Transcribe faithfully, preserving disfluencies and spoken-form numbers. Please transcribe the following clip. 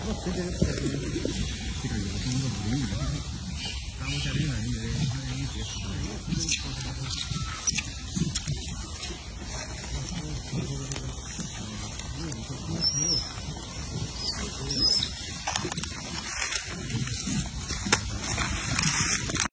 这个这个这个有这么个不容易的，咱们家里呢，你得你得别